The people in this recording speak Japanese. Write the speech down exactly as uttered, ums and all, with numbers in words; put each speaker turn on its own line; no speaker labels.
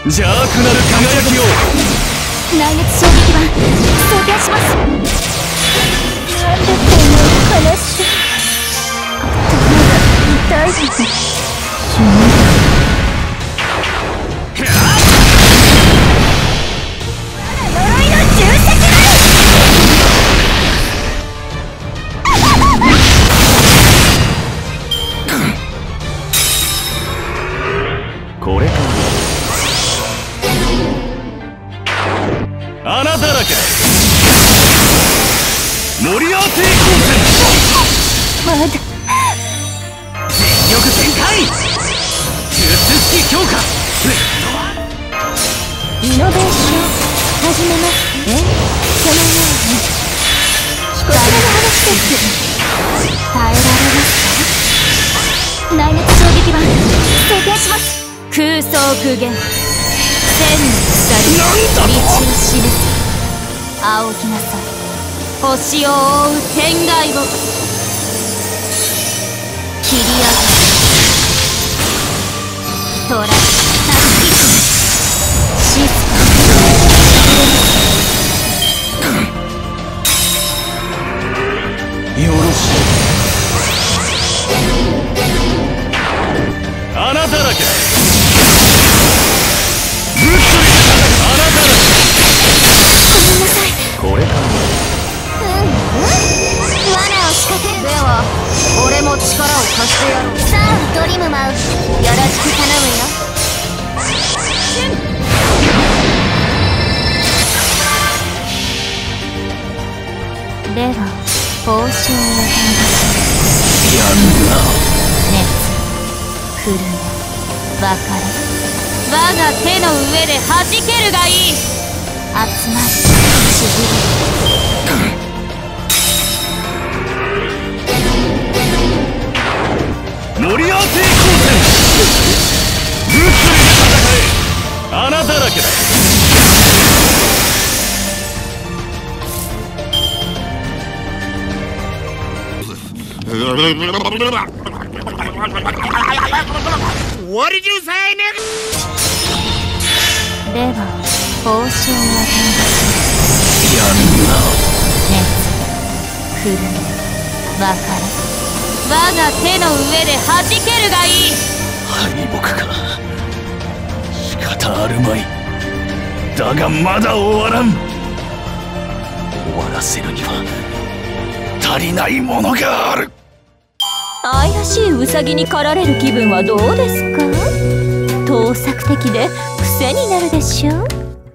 邪悪なる輝きを。
内熱衝撃板装填します。なんでこんな話。頭が痛いです。死ぬ。
これから穴だらけモリアーティ光線。
まだ
全力全開術式強化。
イノベーション始めますね。そのようにこちらの話です。耐えられますか。内熱衝撃板装填します。
空想空言千の
なんだと。
鎖道を示す。仰ぎなさい星を覆う天外を切り上げトラ助け静か
よろしい。穴だらけぶっ飛び穴だらけ。
ごめんなさい。
これから
うんうん罠を仕掛ける。では俺も力を貸してやろう。さあドリムマウスよろしく頼むよ。
では報酬を与えます。
やんな。
熱くるめ別れ我が手の上で弾けるがいい。集まりちぎる。
モリアーティ光線物理で戦え。穴だらけだ。
What did you say, nigga?
では報酬を与えます。
やんな。
熱くるめ別れ我が手の上で弾けるがいい。
敗北か。仕方あるまい。だがまだ終わらん。終わらせるには足りないものがある。
愛らしいウサギに狩られる気分はどうですか。盗作的で癖になるでしょう。